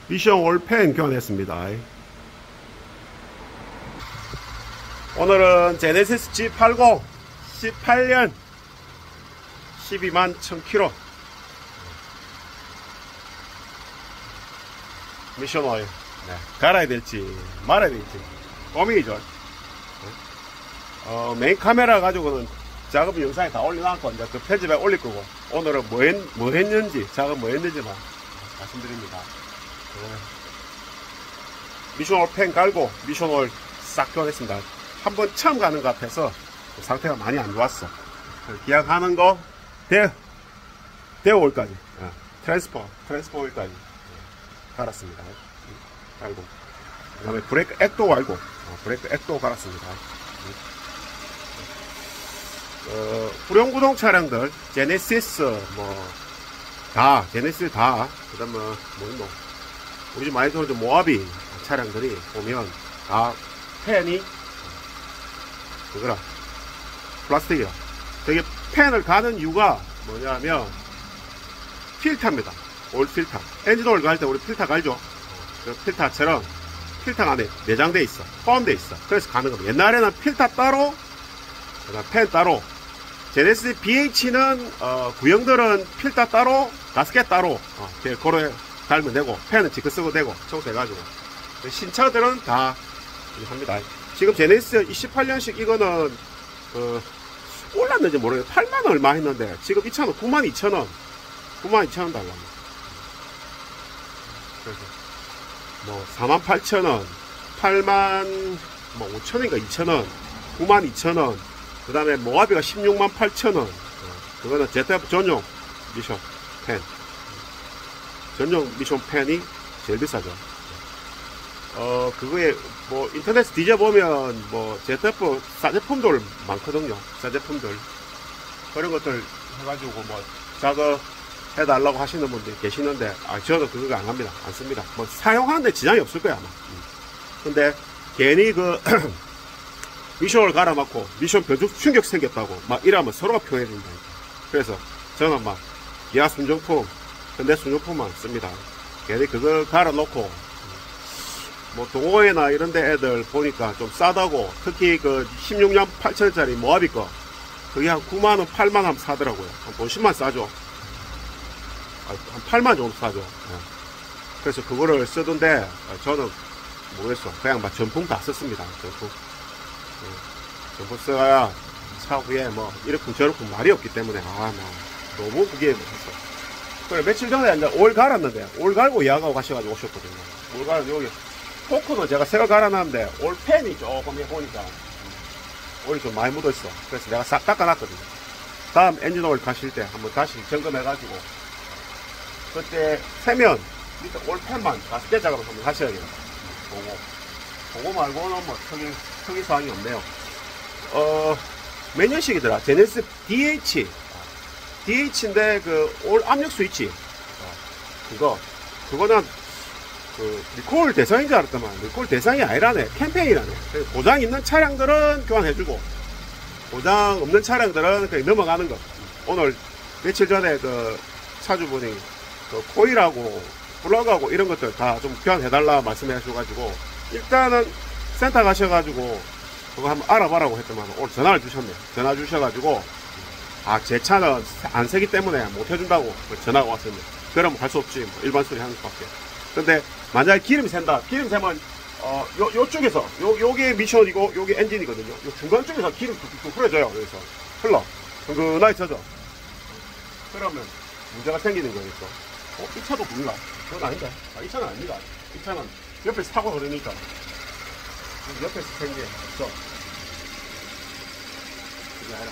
미션 올펜 교환했습니다. 오늘은 제네시스 G80 18년 12만 1000km 미션 오일. 갈아야 될지 말아야 될지 고민이죠. 메인 카메라 가지고는 작업 영상에 다 올려놨고 이제 그 편집에 올릴 거고, 오늘은 뭐 했는지 작업 뭐 했는지만 말씀드립니다. 미션 오일 펜 갈고 미션 오일 싹 교환했습니다. 한번 처음 가는 것 같아서 상태가 많이 안 좋았어. 기약하는 거 대오일까지 트랜스포 오일까지 갈았습니다. 갈고 그 다음에 브레이크 액도 갈고 브레이크 액도 갈았습니다. 후륜구동 차량들 제네시스 제네시스 다, 그 다음에 우리 집 많이 도는 모하비 차량들이 보면 다 펜이 그거라 플라스틱이야. 되게 펜을 가는 이유가 뭐냐면 필터입니다. 오일 필터. 엔진 오일 갈 때 우리 필터 갈죠. 그 필터처럼 필터 안에 내장돼 있어, 포함돼 있어. 그래서 가는 겁니다. 옛날에는 필터 따로, 그다음 펜 따로. 제네시스 BH는 구형들은 필터 따로, 가스켓 따로 고로 달면 되고, 펜은 지크 쓰고 되고 청소해가지고. 신차들은 다 합니다. 지금 제네시스 28년식 이거는 올랐는지 모르겠어요. 8만원 얼마 했는데 지금 이 차는 92,000원 92,000원 달랍니다. 그래서 48,000원 85,000원인가 2,000원 92,000원, 그 다음에 모하비가 168,000원. 그거는 ZF 전용 미션 펜, 전용 미션 펜이 제일 비싸죠. 그거에 인터넷 뒤져보면 ZF 싸제품들 많거든요. 싸제품들 그런 것들 해가지고 작업 해달라고 하시는 분들이 계시는데, 저는 그거 안 합니다. 안 씁니다. 사용하는데 지장이 없을 거야, 아마. 근데 괜히 미션을 갈아맞고 미션 변속 충격 생겼다고 이러면 서로가 평해진다. 그래서 저는 기아 순정품, 현대 순정품만 씁니다. 괜히 그거 갈아놓고 동호회나 이런데 애들 보니까 좀 싸다고, 특히 16년 8천원짜리 모하비 거 그게 한 9만원 8만원 하면 사더라고요. 한 10만 싸죠. 한 8만 정도 사죠. 그래서 그거를 쓰던데, 저는 모르겠어. 그냥 전품 다 썼습니다. 전품 써야 차후에 이렇게 저렇게 말이 없기 때문에 너무 그게 했어. 그래, 며칠 전에 이제 오일 갈았는데, 오일 갈고 예약하고 가셔가지고 오셨거든요. 오일 갈았는데 여기 포크는 제가 새거 갈아놨는데 오일 펜이 조금 해보니까 오일이 좀 많이 묻어있어. 그래서 내가 싹 닦아놨거든요. 다음 엔진 오일 가실 때 한번 다시 점검해가지고, 그때 세면 밑에 올펜만 가스켓 작업을 한번 하셔야겠다. 그거 말고는 특이사항이 없네요. 몇 년식이더라? 제네시스 DH인데 올 압력 스위치 그거는 리콜 대상인 줄 알았더만 리콜 대상이 아니라네. 캠페인이라네. 고장 있는 차량들은 교환해주고, 고장 없는 차량들은 그냥 넘어가는 거. 오늘 며칠 전에 차주분이 코일하고 플러그하고 이런 것들 다 좀 교환해달라 말씀해 주셔가지고, 일단은 센터 가셔가지고 그거 한번 알아봐라고 했더만 오늘 전화를 주셨네. 전화 주셔가지고 제 차는 안 새기 때문에 못 해준다고 전화가 왔었네. 그러면 할 수 없지, 일반 소리 하는 것밖에. 근데 만약에 기름이 샌다. 기름 새면 요쪽에서 요게 미션이고 요게 엔진이거든요. 요 중간 쪽에서 기름 툭툭 흐려져요. 그래서 흘러 은근하게 젖어. 그러면 문제가 생기는 거겠죠. 이 차도 그런가? 그건 아닌데. 이 차는 아닙니다. 이 차는 옆에서 타고 그러니까 옆에서 생긴 게 없어. 그게 아니라.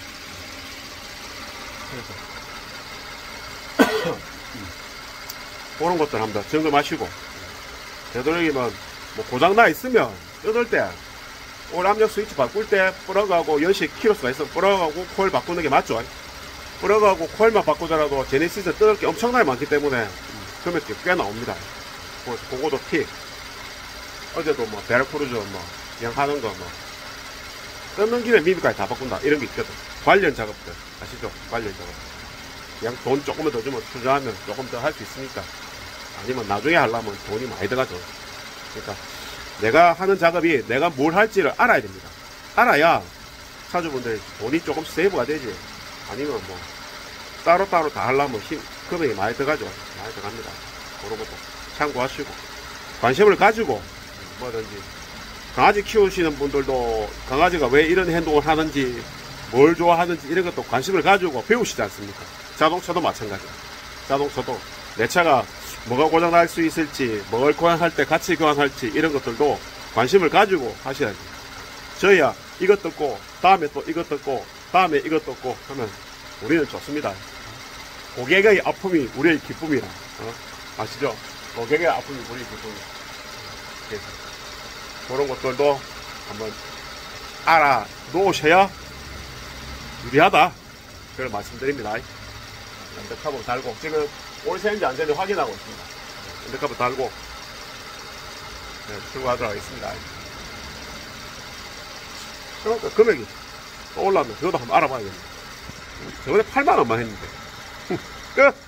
그래서 그런 것들 한번 점검하시고, 되도록이면 고장나 있으면 뜯을 때 올 압력 스위치 바꿀 때 플러그하고 연식 키로수가 있어 플러그하고 코일 바꾸는 게 맞죠. 플러그하고 코일만 바꾸더라도 제네시스 뜯을 게 엄청나게 많기 때문에 금액이 꽤 나옵니다. 그거도 팁. 어제도 베르크루즈 그냥 하는 거 뜯는 김에 미미까지 다 바꾼다 이런 게 있거든. 관련 작업들 아시죠? 관련 작업. 그냥 돈 조금만 더 주면 투자하면 조금 더 할 수 있으니까 아니면 나중에 하려면 돈이 많이 들어가죠. 그러니까 내가 하는 작업이 내가 뭘 할지를 알아야 됩니다. 알아야 차주분들 돈이 조금 세이브가 되지. 아니면 뭐 따로따로 다 하려면 금액이 많이 들어가죠. 많이 들어갑니다. 그런 것도 참고하시고 관심을 가지고 뭐든지 강아지 키우시는 분들도 강아지가 왜 이런 행동을 하는지 뭘 좋아하는지 이런 것도 관심을 가지고 배우시지 않습니까? 자동차도 마찬가지야. 자동차도 내 차가 뭐가 고장날 수 있을지, 뭘 교환할 때 같이 교환할지 이런 것들도 관심을 가지고 하셔야지. 저희야 이것 듣고 다음에 또 이것 듣고 다음에 이것 듣고 하면 우리는 좋습니다. 고객의 아픔이 우리의 기쁨이라. 아시죠? 고객의 아픔이 우리의 기쁨이라. 그래서 그런 것들도 한번 알아 놓으셔야 유리하다. 그걸 말씀드립니다. 엔더카버 달고 지금 올 새인지 안 새인지 확인하고 있습니다. 엔더카버 달고 출고하도록 하겠습니다. 그러니까 금액이 또 올라오면 그것도 한번 알아봐야겠네. 저번에 8만원만 했는데 끝!